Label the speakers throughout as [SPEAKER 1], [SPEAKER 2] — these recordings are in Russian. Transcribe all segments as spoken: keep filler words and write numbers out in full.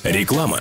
[SPEAKER 1] Реклама.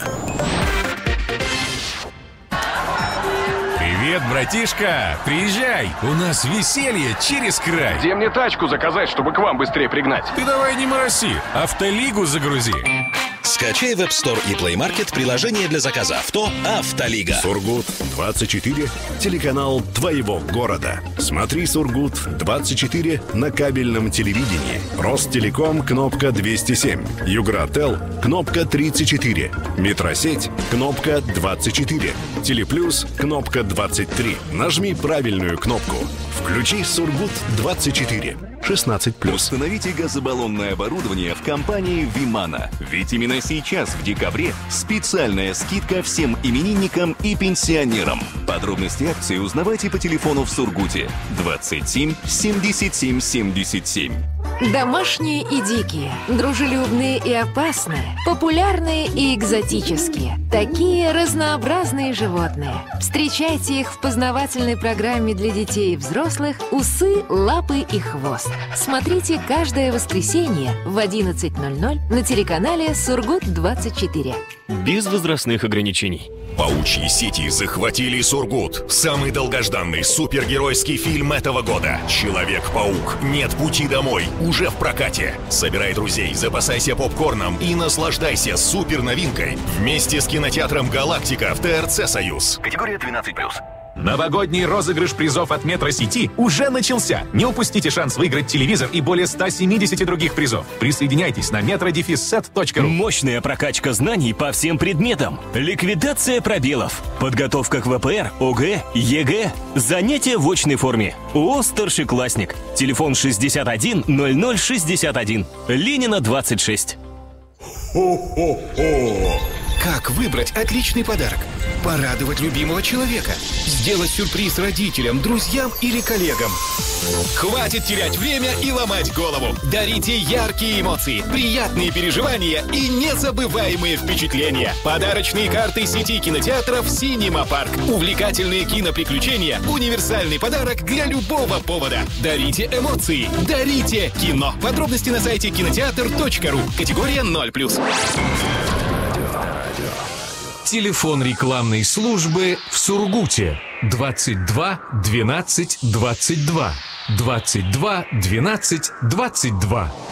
[SPEAKER 2] Привет, братишка! Приезжай! У нас веселье через край!
[SPEAKER 3] Где мне тачку заказать, чтобы к вам быстрее пригнать?
[SPEAKER 2] Ты давай не мороси, Автолигу загрузи!
[SPEAKER 1] Скачай в App Store и Play Market приложение для заказа авто «Автолига».
[SPEAKER 4] Сургут двадцать четыре, телеканал твоего города. Смотри Сургут двадцать четыре на кабельном телевидении. Ростелеком кнопка двести семь. Югрател кнопка тридцать четыре. Метросеть кнопка двадцать четыре. Телеплюс кнопка двадцать три. Нажми правильную кнопку. Включи Сургут двадцать четыре. шестнадцать плюс.
[SPEAKER 5] Установите газобаллонное оборудование в компании «Вимана». Ведь именно сейчас, в декабре, специальная скидка всем именинникам и пенсионерам. Подробности акции узнавайте по телефону в Сургуте двадцать семь семьдесят семь семьдесят семь.
[SPEAKER 6] Домашние и дикие, дружелюбные и опасные, популярные и экзотические. Такие разнообразные животные. Встречайте их в познавательной программе для детей и взрослых «Усы, лапы и хвост». Смотрите каждое воскресенье в одиннадцать ноль ноль на телеканале Сургут двадцать четыре.
[SPEAKER 7] Без возрастных ограничений.
[SPEAKER 8] Паучьи сети захватили Сургут. Самый долгожданный супергеройский фильм этого года. Человек-паук. Нет пути домой. Уже в прокате. Собирай друзей, запасайся попкорном и наслаждайся супер новинкой вместе с кинотеатром «Галактика» в ТРЦ «Союз».
[SPEAKER 5] Категория двенадцать плюс.
[SPEAKER 2] Новогодний розыгрыш призов от Метросети уже начался. Не упустите шанс выиграть телевизор и более ста семидесяти других призов. Присоединяйтесь на метро дефис сет точка ру.
[SPEAKER 7] Мощная прокачка знаний по всем предметам. Ликвидация пробелов. Подготовка к вэ пэ эр, о гэ, е гэ. Занятия в очной форме. ООО «Старшеклассник». Телефон шестьдесят один ноль ноль шестьдесят один. Ленина, двадцать шесть.
[SPEAKER 9] Хо-хо-хо! Как выбрать отличный подарок? Порадовать любимого человека? Сделать сюрприз родителям, друзьям или коллегам? Хватит терять время и ломать голову. Дарите яркие эмоции, приятные переживания и незабываемые впечатления. Подарочные карты сети кинотеатров «Синема Парк». Увлекательные киноприключения. Универсальный подарок для любого повода. Дарите эмоции. Дарите кино. Подробности на сайте кинотеатр точка ру. Категория ноль плюс.
[SPEAKER 10] Телефон рекламной службы в Сургуте двадцать два двенадцать двадцать два. двадцать два двенадцать двадцать два.